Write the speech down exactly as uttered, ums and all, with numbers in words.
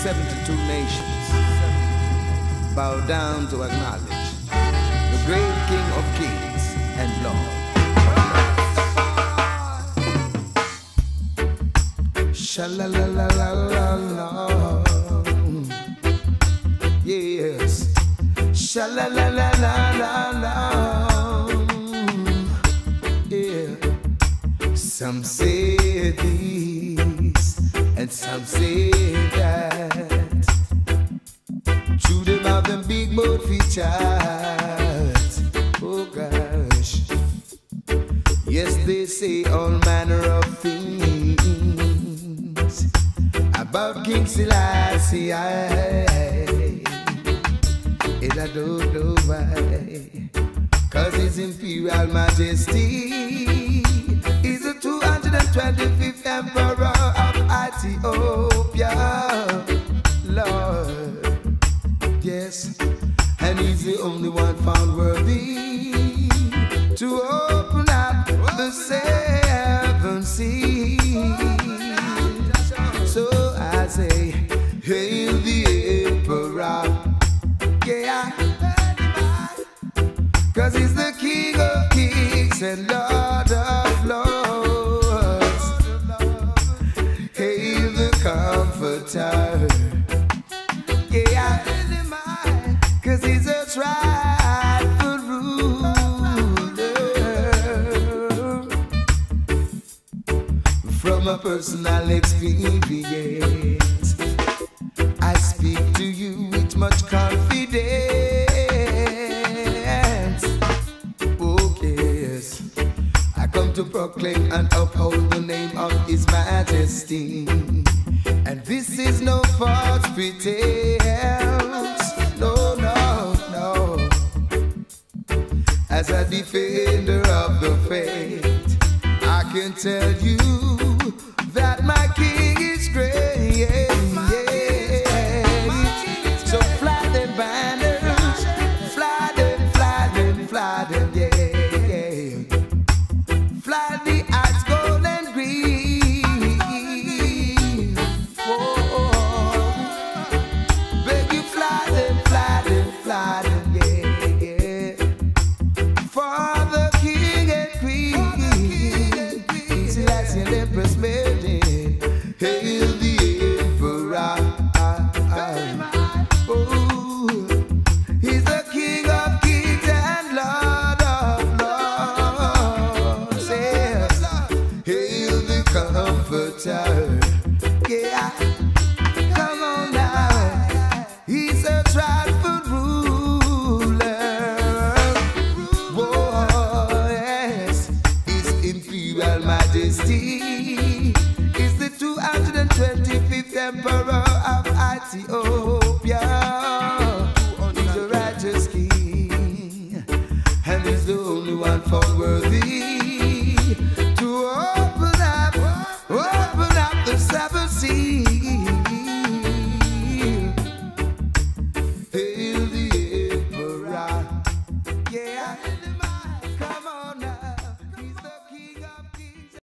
seventy-two nations bow down to acknowledge the great King of Kings and Lord. Sha-la-la-la-la-la-la. Yes. Sha-la-la-la-la-la-la. Yeah. Some say this and some say that. True, them have them big boat features. Oh gosh. Yes, they say all manner of things about King Selassie. And I don't know why, cause His Imperial Majesty is the two hundred twenty-fifth Emperor of Ethiopia, Lord. Yes, and He's the only one found worthy to open up the seven seas. So I say, hail the Emperor, yeah, cause He's the King of Kings and Lord of Lords. Hail the Comforter, yeah, cause He's a tribal ruler. From a personal experience, I speak to you with much confidence. Oh yes, I come to proclaim and uphold the name of His Majesty, and this is no false pretense. No, no, no. As a defender of the faith, I can tell you that my King is great. So fly them banners, fly them, fly them, fly them, yeah, yeah. Fly the ice, gold and green. Whoa, beg you, fly them, fly them, fly them, yeah, yeah. For the King and Queen, King Selassie and Empress Mary, hail the Emperor. He's the King of Kings and Lord of Lords. Yes. Hail the Comforter.